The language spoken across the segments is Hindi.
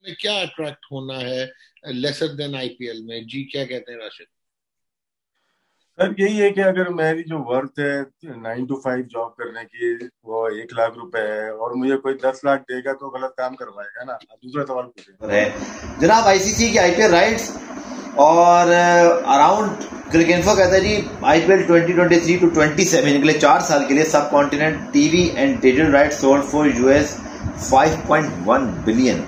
क्या अट्रैक्ट होना है लेसर देन आईपीएल में? जी क्या कहते हैं राशिद? सर यही है कि अगर मेरी जो वर्थ है 9 to 5 जॉब करने की वो 1 लाख रुपए है और मुझे कोई 10 लाख देगा तो गलत काम करवाएगा ना। अब दूसरा सवाल पूछे है जनाब आईसीसी की आईपीएल राइट्स और अराउंड क्रिक इन्फो कहता है जी आईपीएल 2023 to 27 के लिए 4 साल के लिए सब continent TV and digital rights sold for US 5.1 billion.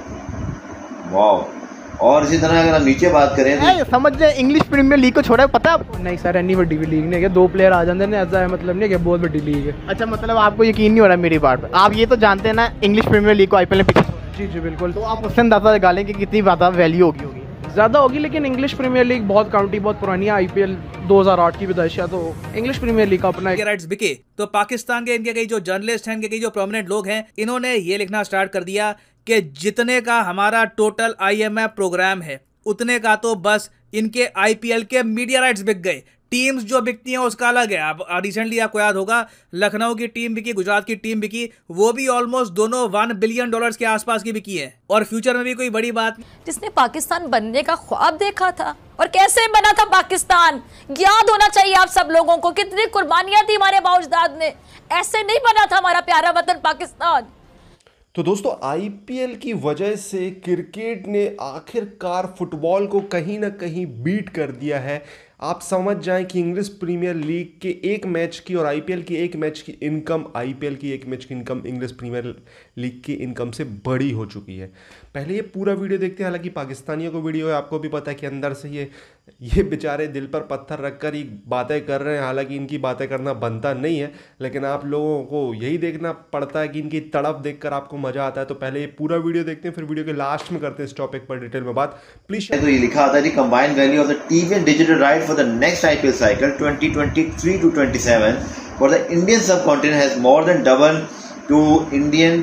Wow. और इसी तरह अगर हम नीचे बात करें तो समझ ले इंग्लिश प्रीमियर लीग को छोड़ा है, पता है आपको? नहीं सर, इतनी बड़ी लीग नहीं है, 2 प्लेयर आ जाते हैं ऐसा है, मतलब नहीं कि बहुत बड़ी लीग है। अच्छा, मतलब आपको यकीन नहीं हो रहा मेरी बात पर? आप ये तो जानते हैं ना इंग्लिश प्रीमियर लीग को आईपीएल में पिछले। जी जी बिल्कुल। तो आप उससे अंदाजा लगा लें कि कितनी ज़्यादा वैल्यू होगी ज़्यादा होगी। लेकिन इंग्लिश प्रीमियर लीग बहुत काउंटी बहुत पुरानी है, आईपीएल 2008 की पैदाइश है, तो इंग्लिश प्रीमियर लीग का अपना राइट्स बिके तो पाकिस्तान के इनके कई जो जर्नलिस्ट हैं, इनके कई जो प्रोमिनेंट लोग हैं, इन्होंने ये लिखना स्टार्ट कर दिया कि जितने का हमारा टोटल आईएमएफ प्रोग्राम है उतने का तो बस इनके आईपीएल के मीडिया राइट्स बिक गए। टीम्स जो बिकती हैं उसका अलग है। अब रिसेंटली आपको याद होगा लखनऊ की टीम बिकी, गुजरात की टीम बिकी, वो भी ऑलमोस्ट दोनों $1 बिलियन के आसपास की बिकी है। और फ्यूचर में भी कोई बड़ी बात नहीं। जिसने पाकिस्तान बनने का ख्वाब देखा था और कैसे बना था पाकिस्तान, याद होना चाहिए आप सब लोगों को कितनी कुर्बानियां थी हमारे बाउजदाद ने। ऐसे नहीं बना था हमारा प्यारा वतन पाकिस्तान। तो दोस्तों आईपीएल की वजह से क्रिकेट ने आखिरकार फुटबॉल को कहीं ना कहीं बीट कर दिया है। आप समझ जाएं कि इंग्लिश प्रीमियर लीग के एक मैच की और आईपीएल की एक मैच की इनकम, आईपीएल की एक मैच की इनकम इंग्लिश प्रीमियर लीग की इनकम से बड़ी हो चुकी है। पहले ये पूरा वीडियो देखते हैं। हालांकि पाकिस्तानियों को वीडियो है, आपको भी पता है कि अंदर से ये बेचारे दिल पर पत्थर रखकर ही बातें कर रहे हैं। हालांकि इनकी बातें करना बनता नहीं है, लेकिन आप लोगों को यही देखना पड़ता है कि इनकी तड़प देखकर आपको मजा आता है। तो पहले ये पूरा वीडियो देखते हैं, फिर वीडियो के लास्ट में करते हैं इस टॉपिक पर डिटेल में बात। प्लीज। तो ये लिखा आता है combined value of the TV and digital right for the next IPL cycle 2023 to 27 for the Indian subcontinent has more than double to Indian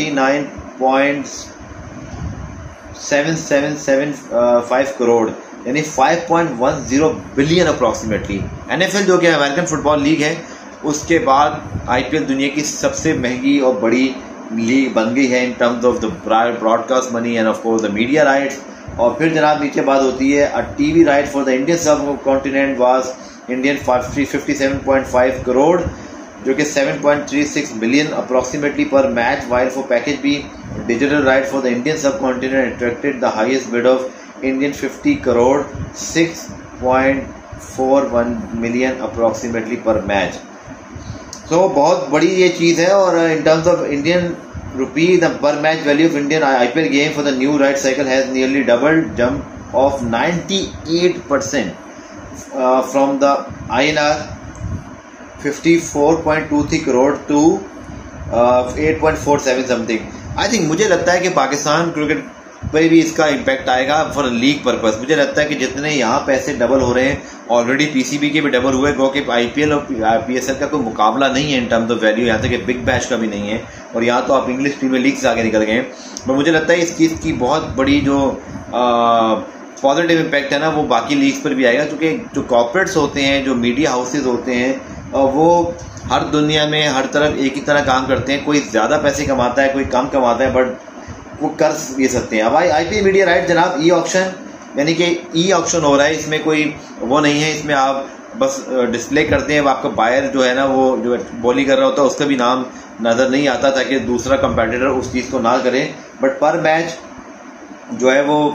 39.7775 crore, यानी 5.10 बिलियन अप्रॉक्सीमेटली। एनएफएल जो कि अमेरिकन फुटबॉल लीग है, उसके बाद आईपीएल दुनिया की सबसे महंगी और बड़ी लीग बन गई है in terms of the broadcast money and of course the media rights. और फिर जनाब नीचे बात होती है a TV right for the Indian subcontinent was Indian 57.5 crore, जो कि 7.36 billion approximately per match, while for package B digital right for the Indian subcontinent attracted the highest bid of Indian 50 crore 6.41 million approximately per match. तो बहुत बड़ी ये चीज़ है। और in terms of Indian rupee, the per match value of Indian IPL game for the new right cycle has nearly doubled, jump of 98% from the INR 54.23 crore to 8.47 something. I think मुझे लगता है कि पाकिस्तान क्रिकेट पर भी इसका इम्पैक्ट आएगा फॉर लीग पर्पस। मुझे लगता है कि जितने यहाँ पैसे डबल हो रहे हैं, ऑलरेडी पीसीबी के भी डबल हुए, क्योंकि आईपीएल और पीएसएल का कोई मुकाबला नहीं है इन टर्म्स ऑफ वैल्यू। यहाँ तक कि बिग बैश का भी नहीं है, और यहाँ तो आप इंग्लिश प्रीमियर लीग से आगे निकल गए हैं। पर मुझे लगता है इस चीज़ की बहुत बड़ी जो पॉजिटिव इम्पैक्ट है ना, वो बाकी लीग्स पर भी आएगा। क्योंकि जो कॉर्पोरेट्स होते हैं, जो मीडिया हाउसेज होते हैं, वो हर दुनिया में हर तरफ एक ही तरह काम करते हैं। कोई ज़्यादा पैसे कमाता है, कोई कम कमाता है, बट वो कर ये सकते हैं। अब आईपीएल मीडिया राइट जनाब ई ऑक्शन, यानी कि ई ऑक्शन हो रहा है, इसमें कोई वो नहीं है। इसमें आप बस डिस्प्ले करते हैं, आपका बायर जो है ना, वो जो बॉलिंग कर रहा होता है उसका भी नाम नज़र नहीं आता, ताकि दूसरा कंपेटिटर उस चीज़ को ना करे। बट पर मैच जो है वो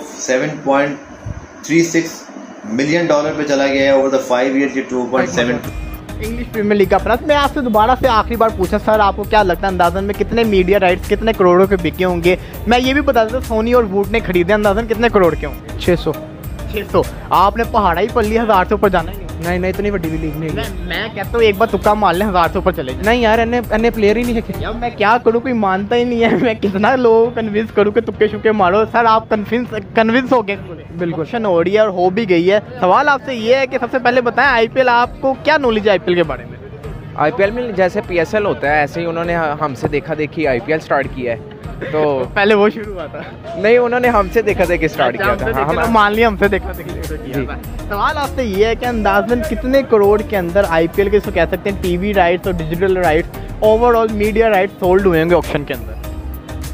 7.36 मिलियन डॉलर पे चला गया है ओवर द 5 ईयर की 2.7। इंग्लिश प्रीमियर लीग का प्रश्न मैं आपसे दोबारा से आखिरी बार पूछा, सर आपको क्या लगता है अंदाजन में कितने मीडिया राइट्स कितने करोड़ों के बिके होंगे? मैं ये भी बता देता हूँ सोनी और वूट ने खरीदे अंदाजन कितने करोड़ के होंगे? 600। आपने पहाड़ा ही पढ़ लिया, 1000 से ऊपर जाना ही नहीं। नहीं इतनी बड़ी लीग नहीं। मैं कहता हूँ एक बार तुक्का मार लें, 1000 से ऊपर चले। नहीं यार, एने प्लेयर ही नहीं है यार। मैं क्या करूँ, कोई मानता ही नहीं है। मैं कितना लोगों को कन्विंस करूँ कि तुक्के शुक्के मारो। सर आप कन्विंस हो गए? बिल्कुल हो रही है और हो भी गई है। सवाल आपसे ये है कि सबसे पहले बताएं आईपीएल, आपको क्या नॉलेज है आईपीएल के बारे में? आईपीएल में जैसे पीएसएल होता है, ऐसे ही उन्होंने हमसे देखा देखी आईपीएल स्टार्ट किया है। तो पहले वो शुरू हुआ था? नहीं, उन्होंने हमसे देखा देखी स्टार्ट किया था। हम मान लिया हमसे देखा देखी। सवाल आपसे ये है कि अंदाजन कितने करोड़ के अंदर आईपीएल के इसको कह सकते हैं टीवी राइट्स और digital rights, overall media rights sold हुए होंगे ऑक्शन के अंदर?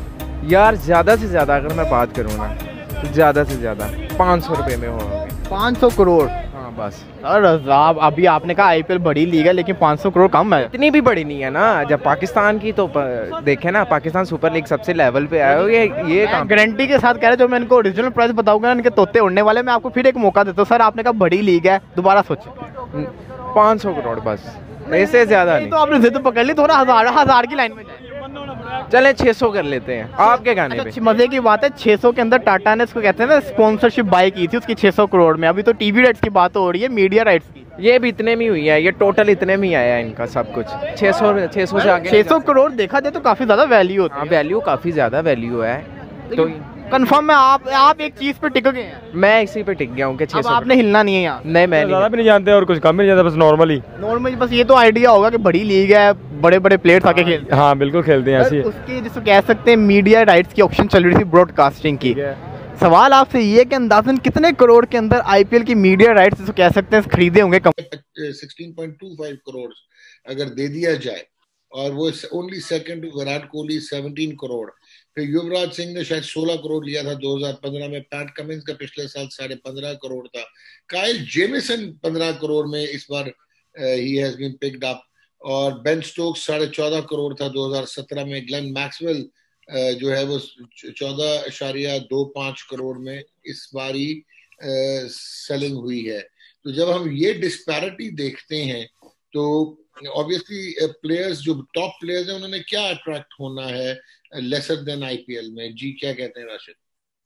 यार ज़्यादा से ज़्यादा अगर मैं बात करूँ ना, तो ज़्यादा से ज़्यादा 500 रुपये में होगा। 500 करोड़? हाँ बस। सर अभी आपने कहा आईपीएल बड़ी लीग है, लेकिन 500 करोड़ कम है। इतनी भी बड़ी नहीं है ना। जब पाकिस्तान की तो देखे ना, पाकिस्तान सुपर लीग सबसे लेवल पे आया हो, ये काम गारंटी के साथ कह रहे, जो मैं इनको ओरिजिनल प्राइस बताऊंगा ना, इनके तोते उड़ने वाले। मैं आपको फिर एक मौका देता हूँ सर, आपने कहा बड़ी लीग है, दोबारा सोचें। 500 करोड़ बस, इससे ज्यादा नहीं। तो आपने जिद पकड़ ली, थोड़ा हजार की लाइन में जाए। चले 600 कर लेते हैं आपके गाने पे। मजे की बात है, 600 के अंदर टाटा ने इसको कहते हैं ना स्पॉन्सरशिप बाय की थी उसकी 600 करोड़ में। अभी तो टीवी राइट्स की बात हो रही है, मीडिया राइट्स की। ये भी इतने में हुई है, ये टोटल इतने में ही आया है इनका सब कुछ। 600 से आगे 600 करोड़ देखा जाए तो काफी ज्यादा वैल्यू होती है। वैल्यू काफी ज्यादा वैल्यू है। तो कंफर्म है आप एक चीज पे टिक गए हैं। मैं इसी पे टिक गया हूँ कि 600। आपने हिलना नहीं है यहाँ। नहीं, मैं ज़्यादा भी नहीं जानते और कुछ कम भी नहीं जानते, बस नॉर्मली बस ये तो आइडिया होगा कि बड़ी लीग है, बड़े बड़े प्लेयर्स आके खेलते हैं। हाँ बिल्कुल खेलते हैं ऐसी। उसकी जिसको कह सकते हैं मीडिया राइट्स की ऑप्शन चल रही थी ब्रॉडकास्टिंग की। सवाल आपसे ये कि अंदाजन कितने करोड़ के अंदर आईपीएल की मीडिया राइट्स जिसको कह सकते हैं खरीदे होंगे? 16.25 करोड़ अगर दे दिया जाए, और वो only second to Virat Kohli 17 crore. फिर युवराज सिंह ने शायद 16 करोड़ लिया था 2015 में। पैट कमिंस का पिछले साल 15.5 करोड़ था। काइल जेमिसन 15 करोड़ में इस बार ही हैज बीन पिक्ड अप। और बेन स्टोक्स 14.5 करोड़ था 2017 में। ग्लेन मैक्सवेल जो है वो 14.25 करोड़ में इस बारी सेलिंग हुई है। तो जब हम ये डिस्पैरिटी देखते हैं तो ऑब्वियसली प्लेयर्स जो टॉप प्लेयर्स हैं उन्होंने क्या अट्रैक्ट होना है लेसर देन आईपीएल में? जी क्या कहते हैं राशिद?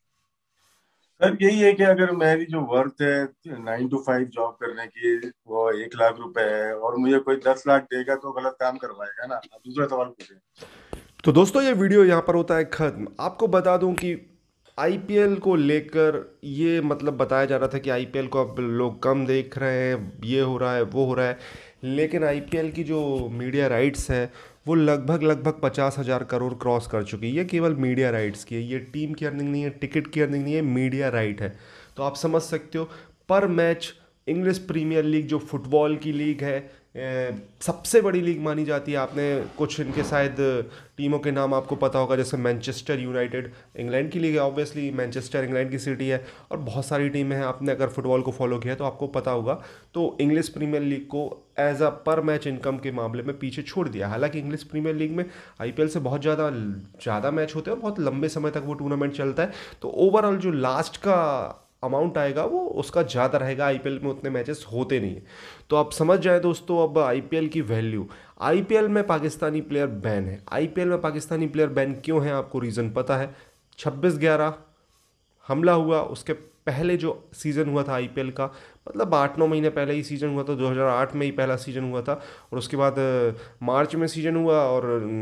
सर यही है कि अगर मेरी जो वर्थ है 9 to 5 जॉब करने की वो 1 लाख रुपए है और मुझे कोई 10 लाख देगा तो गलत काम करवाएगा ना। अब दूसरा सवाल पूछे। तो दोस्तों ये वीडियो यहाँ पर होता है खत्म। आपको बता दूं कि आईपीएल को लेकर ये मतलब बताया जा रहा था कि आईपीएल को अब लोग कम देख रहे हैं, ये हो रहा है वो हो रहा है, लेकिन आईपीएल की जो मीडिया राइट्स है वो लगभग 50,000 करोड़ क्रॉस कर चुकी है। ये केवल मीडिया राइट्स की है, ये टीम की अर्निंग नहीं है, टिकट की अर्निंग नहीं है, मीडिया राइट है। तो आप समझ सकते हो per match English Premier League जो फुटबॉल की लीग है, सबसे बड़ी लीग मानी जाती है। आपने कुछ इनके शायद टीमों के नाम आपको पता होगा, जैसे मैनचेस्टर यूनाइटेड इंग्लैंड की लीग है, ऑब्वियसली मैनचेस्टर इंग्लैंड की सिटी है, और बहुत सारी टीमें हैं। आपने अगर फुटबॉल को फॉलो किया तो आपको पता होगा। तो इंग्लिश प्रीमियर लीग को as a per match income के मामले में पीछे छोड़ दिया। हालांकि इंग्लिश प्रीमियर लीग में आईपीएल से बहुत ज़्यादा मैच होते हैं और बहुत लंबे समय तक वो टूर्नामेंट चलता है। तो ओवरऑल जो लास्ट का अमाउंट आएगा वो उसका ज़्यादा रहेगा। आईपीएल में उतने मैचेस होते नहीं हैं। तो आप समझ जाए दोस्तों अब आईपीएल की वैल्यू। आईपीएल में पाकिस्तानी प्लेयर बैन है। आईपीएल में पाकिस्तानी प्लेयर बैन क्यों है आपको रीज़न पता है? 26/11 हमला हुआ, उसके पहले जो सीज़न हुआ था आईपीएल का, मतलब 8-9 महीने पहले ही सीज़न हुआ था। 2008 में ही पहला सीज़न हुआ था और उसके बाद मार्च में सीज़न हुआ और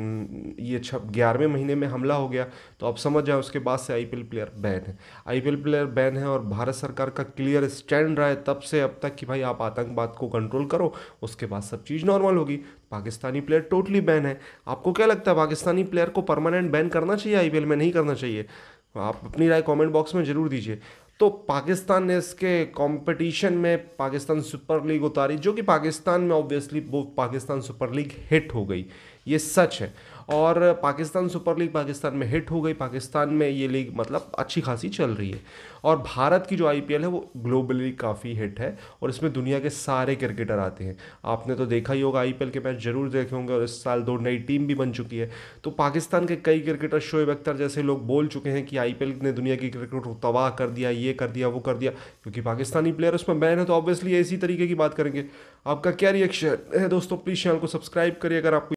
ये 11वें महीने में हमला हो गया। तो आप समझ जाए उसके बाद से आईपीएल प्लेयर बैन है। आईपीएल प्लेयर बैन है और भारत सरकार का क्लियर स्टैंड रहा है तब से अब तक कि भाई आप आतंकवाद को कंट्रोल करो, उसके बाद सब चीज़ नॉर्मल होगी। पाकिस्तानी प्लेयर टोटली बैन है। आपको क्या लगता है पाकिस्तानी प्लेयर को परमानेंट बैन करना चाहिए आईपीएल में, नहीं करना चाहिए? आप अपनी राय कमेंट बॉक्स में ज़रूर दीजिए। तो पाकिस्तान ने इसके कंपटीशन में पाकिस्तान सुपर लीग उतारी, जो कि पाकिस्तान में ऑब्वियसली वो पाकिस्तान सुपर लीग हिट हो गई, ये सच है। और पाकिस्तान सुपर लीग पाकिस्तान में हिट हो गई, पाकिस्तान में ये लीग मतलब अच्छी खासी चल रही है। और भारत की जो आईपीएल है वो ग्लोबली काफ़ी हिट है और इसमें दुनिया के सारे क्रिकेटर आते हैं। आपने तो देखा ही होगा, आईपीएल के मैच जरूर देखे होंगे और इस साल 2 नई टीम भी बन चुकी है। तो पाकिस्तान के कई क्रिकेटर, शोएब अख्तर जैसे लोग बोल चुके हैं कि आईपीएल ने दुनिया की क्रिकेट को तबाह कर दिया, ये कर दिया वो कर दिया, क्योंकि पाकिस्तानी प्लेयर उसमें बैन है। तो ऑब्वियसली इसी तरीके की बात करेंगे। आपका क्या रिएक्शन है दोस्तों? प्लीज़ चैनल को सब्सक्राइब करिए अगर आपको